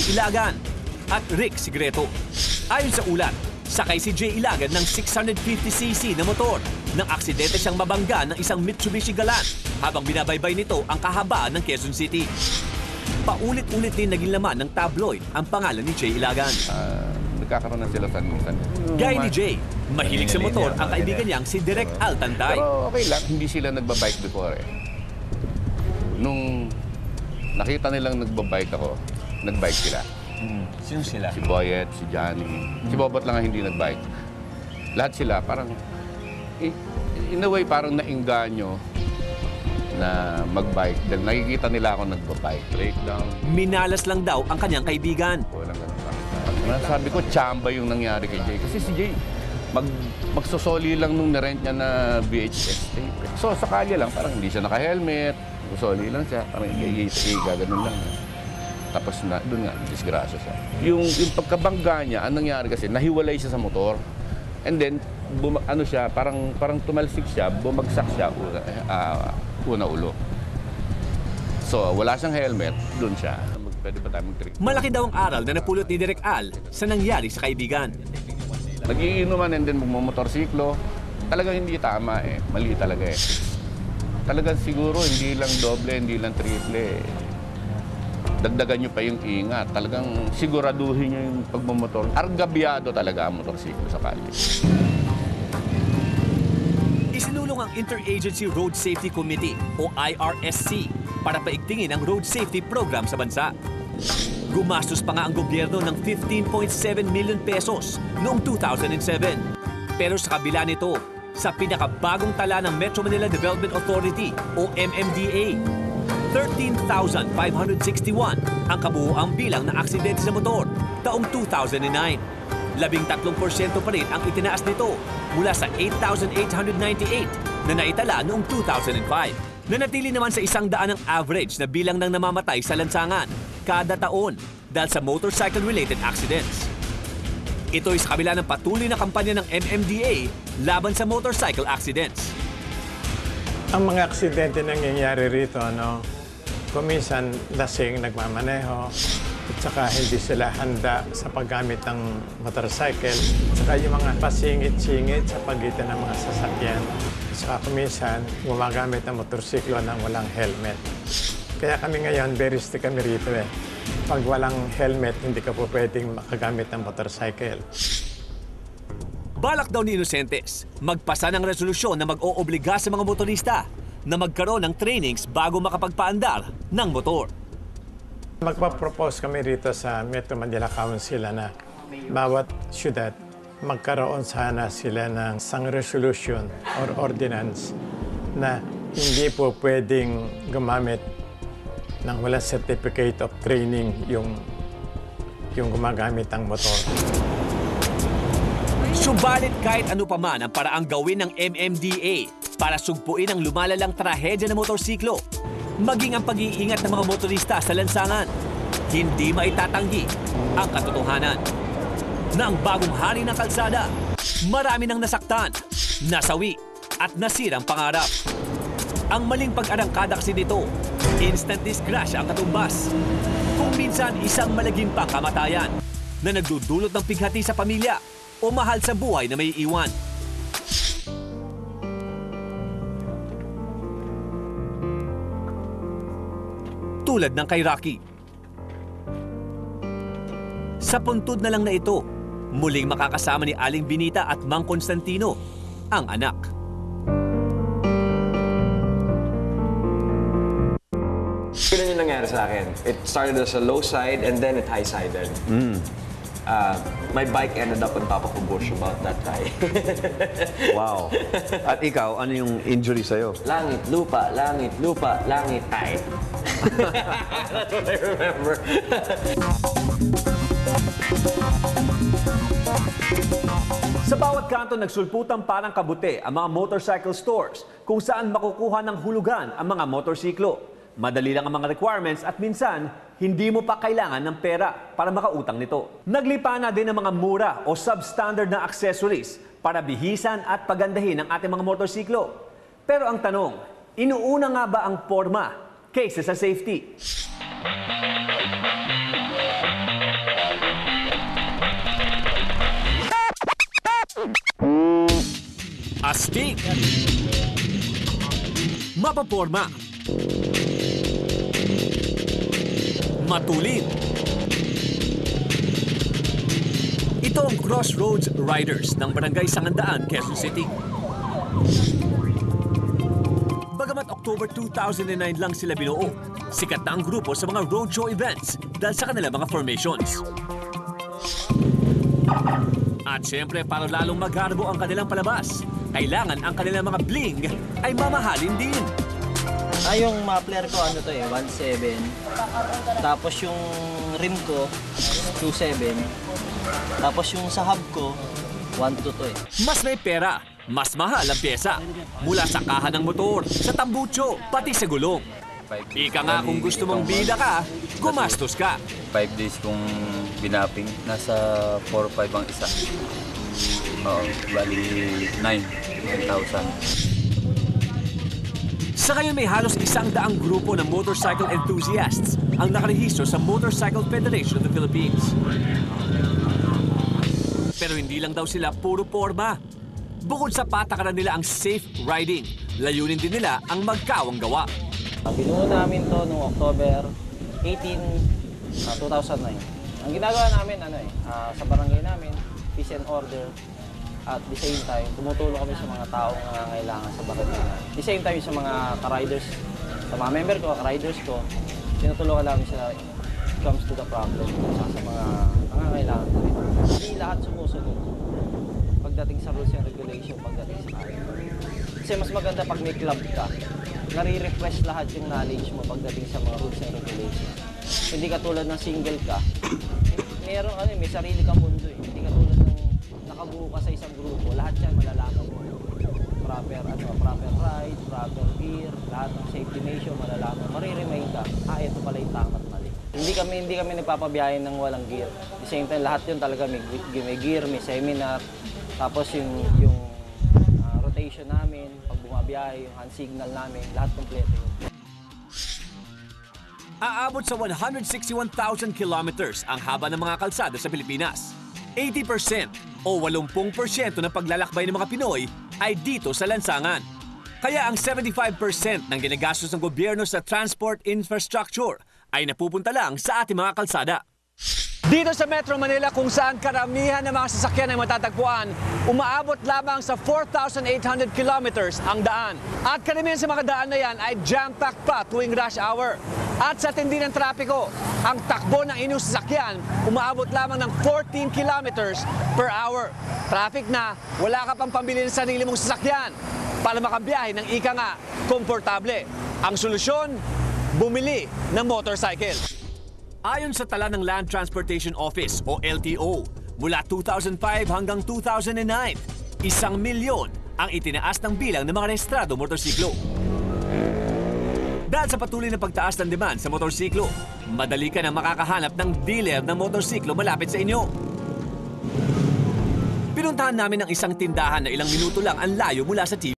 Ilagan at Rick Sigreto. Ayon sa ulat, sakay si Jay Ilagan ng 650cc na motor nang aksidente siyang mabangga ng isang Mitsubishi Galant habang binabaybay nito ang kahabaan ng Quezon City. Paulit-ulit din naging laman ng tabloid ang pangalan ni Jay Ilagan. Nagkakaroon ng silasan minsan. Gaya ni Jay, mahilig sa motor ang kaibigan niyang si Direk Al Tantay. Pero okay lang, hindi sila nagbabike before eh. Nung nakita nilang nagbabike ako, nagbike sila. Sino sila? Si Boyet, si Johnny. Si Bobot lang ang hindi nagbike. Lahat sila parang, in a way parang nainganyo na magbike dahil nakikita nila ako nagbabike. Breakdown. Minalas lang daw ang kanyang kaibigan. Walang ganun. Sabi ko, tsamba yung nangyari kay Jay. Kasi si Jay, magsosoli lang nung narent niya na VHS tape. So sa kalye lang, parang hindi siya naka-helmet. Magsosoli lang siya, parang ganun lang. Tapos na, doon nga, disgrasya siya. Yung pagkabangga niya, anong nangyari kasi, nahiwalay siya sa motor. And then, ano siya, parang tumalsik siya, bumagsak siya, una ulo. So, wala siyang helmet, doon siya. Pwede ba tayo mag-trick? Malaki daw ang aral na napulot ni Direk Al sa nangyari sa kaibigan. Nagiinuman and then magmamotorsiklo. Talagang hindi tama eh. Mali talaga eh. Talagang siguro hindi lang doble, hindi lang triple eh. Dagdagan nyo pa yung ingat. Talagang siguraduhin nyo yung pagmamotor. Argabyado talaga ang motorsiklo sa kalye. Isinulong ang Interagency Road Safety Committee o IRSC para paigtingin ang road safety program sa bansa. Gumastos pa nga ang gobyerno ng 15.7 million pesos noong 2007. Pero sa kabila nito, sa pinakabagong tala ng Metro Manila Development Authority o MMDA, 13,561 ang kabuuang bilang ng aksidente sa motor taong 2009. 13% pa rin ang itinaas nito mula sa 8,898 na naitala noong 2005. Nanatili naman sa 100 ang average na bilang ng namamatay sa lansangan kada taon dahil sa motorcycle-related accidents. Ito ay sa kabila ng patuloy na kampanya ng MMDA laban sa motorcycle accidents. Ang mga aksidente nangyayari rito, kung minsan lasing nagmamaneho, at saka hindi sila handa sa paggamit ng motorcycle, at saka yung mga pasingit-singit sa pagitan ng mga sasakyan. At saka kung minsan gumagamit ng motorsiklo nang walang helmet. Kaya kami ngayon, very strict kami rito eh. Pag walang helmet, hindi ka po pwedeng makagamit ng motorcycle. Balak daw ni Inocentes, magpasa ng resolusyon na mag-oobliga sa mga motorista na magkaroon ng trainings bago makapagpaandar ng motor. Magpa-propose kami rito sa Metro Manila Council na bawat syudad magkaroon sana sila ng isang resolution or ordinance na hindi po pwedeng gumamit ng walang certificate of training yung gumagamit ng motor. Subalit kahit ano pa man ang paraang gawin ng MMDA para sugpuin ang lumalalang trahedya ng motorsiklo, maging ang pag-iingat ng mga motorista sa lansangan, hindi maitatanggi ang katotohanan na ang bagong hari ng kalsada, marami nang nasaktan, nasawi at nasirang pangarap. Ang maling pag-arangkada kasi nito, instant disgrasya ang katumbas. Kung minsan isang malagim pang kamatayan na nagdudulot ng pighati sa pamilya o mahal sa buhay na may iwan. Tulad ng kay Rocky. Sa puntod na lang na ito, muling makakasama ni Aling Binita at Mang Constantino, ang anak. Ganun yung nangyari sa akin. It started as a low side and then it high-sided. My bike ended up on top of a bush about that high. Wow. At ikaw, ano yung injury sa'yo? Langit, lupa, langit, ay. That's what I remember. Sa bawat kanto nagsulputan parang kabuti ang mga motorcycle stores kung saan makukuha ng hulugan ang mga motorsiklo. Madali lang ang mga requirements at minsan, hindi mo pa kailangan ng pera para makautang nito. Naglipa na din ng mga mura o substandard na accessories para bihisan at pagandahin ang ating mga motorsiklo. Pero ang tanong, inuuna nga ba ang forma kaysa sa safety? Astig. Mapaporma. Matulin. Ito ang Crossroads Riders ng Barangay Sangandaan, Quezon City. Bagamat October 2009 lang sila binuo, sikat na ang grupo sa mga roadshow events dahil sa kanilang mga formations. At syempre, para lalong magharbo ang kanilang palabas, kailangan ang kanilang mga bling ay mamahalin din. Yung muffler ko, 1.7. Tapos yung rim ko, 2.7. Tapos yung sa hub ko, 1.2 Mas may pera, mas mahal ang pyesa. Mula sa kaha ng motor, sa tambucho, pati sa gulong. Ika nga kung gusto mong bida ka, gumastos ka. 5 days kong binapping, nasa 4-5 ang isa. Oo, bali 9,000. Sa ngayon may halos 100 grupo ng motorcycle enthusiasts ang nakarehistro sa Motorcycle Federation of the Philippines. Pero hindi lang daw sila puro porma. Bukod sa patakaran nila ang safe riding, layunin din nila ang magkawang gawa. Binuo namin to noong October 18, 2009. Ang ginagawa namin, sa barangay namin, peace and order. At the same time, tumutulong kami sa mga taong nangangailangan sa barangay. At the same time, sa mga ka-riders, sa mga member ko, ka-riders ko, tinutulungan namin sila comes to the problem sa mga nangangailangan ko rin. Hindi lahat sumusunod pagdating sa rules and regulation, pagdating sa kaya. Kasi mas maganda pag may club ka, nare-refresh lahat yung knowledge mo pagdating sa mga rules and regulations. Hindi katulad ng single ka, may sarili kang mundo eh. Hindi katulad ng nakabuo ka sa isang grupo, lahat yan malalaman mo. Proper ride, proper gear, lahat ng safety measure malalaman. Mariremind ka, ito pala yung tama at mali. Hindi kami nagpapabiyahe ng walang gear. At the same time, lahat yun talaga may gear, may seminar. Tapos yung rotation namin, pag bumabiyahe, yung hand signal namin, lahat kompleto yun. Aabot sa 161,000 kilometers ang haba ng mga kalsada sa Pilipinas. 80% o 80% ng paglalakbay ng mga Pinoy ay dito sa lansangan. Kaya ang 75% ng ginagastos ng gobyerno sa transport infrastructure ay napupunta lang sa ating mga kalsada. Dito sa Metro Manila kung saan karamihan ng mga sasakyan ay matatagpuan, umaabot lamang sa 4,800 kilometers ang daan. At karamihan sa mga daan na yan ay jam-packed pa tuwing rush hour. At sa tindi ng trapiko, ang takbo ng inyong sasakyan umaabot lamang ng 14 kilometers per hour. Traffic na, wala ka pang pambili ng sarili mong sasakyan para makabiyahe ng ika nga, komportable. Ang solusyon, bumili ng motorcycle. Ayon sa tala ng Land Transportation Office o LTO, mula 2005 hanggang 2009, 1 milyon ang itinaas ng bilang ng mga rehistrado motorsiklo. Dahil sa patuloy na pagtaas ng demand sa motorsiklo, madali ka na makakahanap ng dealer ng motorsiklo malapit sa inyo. Pinuntahan namin ang isang tindahan na ilang minuto lang ang layo mula sa TV.